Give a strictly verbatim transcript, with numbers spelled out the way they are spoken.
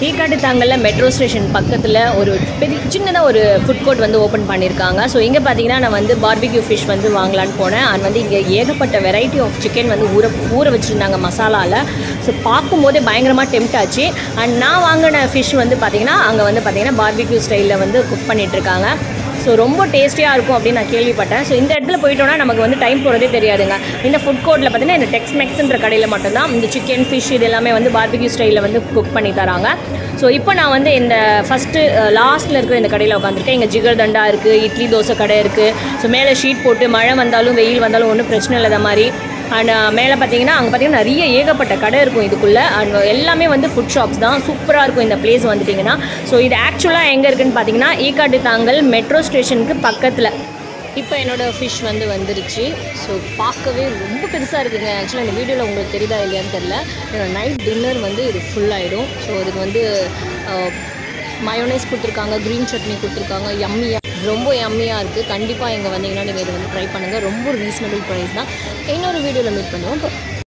ஈக்காட்டு தாங்கல்ல metro station பக்கத்தில் ஒரு பெரிய சின்னதாக ஒரு ஃபுட் கோர்ட் வந்து ஓப்பன் பண்ணியிருக்காங்க. ஸோ இங்கே பார்த்தீங்கன்னா நான் வந்து பார்பிக்யூ ஃபிஷ் வந்து வாங்கலான்னு போனேன். அது வந்து இங்கே ஏகப்பட்ட வெரைட்டி ஆஃப் சிக்கன் வந்து ஊற ஊற வச்சுருந்தாங்க மசாலாவில். ஸோ பார்க்கும்போதே பயங்கரமாக டெம்ட் ஆச்சு. அண்ட் நான் வாங்கின ஃபிஷ் வந்து பார்த்திங்கன்னா அங்கே வந்து பார்த்திங்கன்னா பார்பிக்யூ ஸ்டைலில் வந்து குக் பண்ணிகிட்ருக்காங்க. ஸோ ரொம்ப டேஸ்டியாக இருக்கும் அப்படின்னு நான் கேள்விப்பட்டேன். ஸோ இந்த இடத்துல போயிட்டோன்னா நமக்கு வந்து டைம் போகிறதே தெரியாதுங்க. இந்த ஃபுட் கோர்ட்டில் பார்த்தீங்கன்னா இந்த டெக்ஸ் மெக்ஸ்ன்ற கடையில் மட்டும்தான் இந்த சிக்கன் ஃபிஷ் இது எல்லாமே வந்து பார்பிக்யூ ஸ்டைலில் வந்து குக் பண்ணி தராங்க. ஸோ இப்போ நான் வந்து இந்த ஃபஸ்ட்டு லாஸ்ட்டில் இருக்கிற இந்த கடையில் உட்காந்துருக்கேன். இங்கே ஜிகர் தண்டா இருக்குது, இட்லி தோசை கடை இருக்குது. ஸோ மேலே ஷீட் போட்டு மழை வந்தாலும் வெயில் வந்தாலும் ஒன்றும் பிரச்சனை இல்லாத மாதிரி. அண்ட் மேலே பார்த்தீங்கன்னா அங்கே பார்த்தீங்கன்னா நிறைய ஏகப்பட்ட கடை இருக்கும் இதுக்குள்ளே. அண்ட் எல்லாமே வந்து ஃபுட் ஷாப்ஸ் தான். சூப்பராக இருக்கும் இந்த பிளேஸ் வந்துட்டிங்கன்னா. ஸோ இது ஆக்சுவலாக எங்கே இருக்குதுன்னு பார்த்தீங்கன்னா ஈக்காட்டு தாங்கல் மெட்ரோ ஸ்டேஷனுக்கு பக்கத்தில். இப்போ என்னோடய ஃபிஷ் வந்து வந்துருச்சு. ஸோ பார்க்கவே ரொம்ப பெருசாக இருக்குதுங்க. ஆக்சுவலாக இந்த வீடியோவில் உங்களுக்கு தெரியுதா இல்லையான்னு தெரில. என்னோடய நைட் டின்னர் வந்து இது ஃபுல்லாகிடும். ஸோ இதுக்கு வந்து மயோனைஸ் கொடுத்துருக்காங்க, க்ரீன் சட்னி கொடுத்துருக்காங்க. யம்மியாக ரொம்ப யம்மியாக இருக்குது. கண்டிப்பாக இங்கே வந்தீங்கன்னா நீங்கள் இதை வந்து ட்ரை பண்ணுங்கள். ரொம்ப ரீசனபிள் ப்ரைஸ் தான். இன்னொரு வீடியோவில் மீட் பண்ணுவோம்.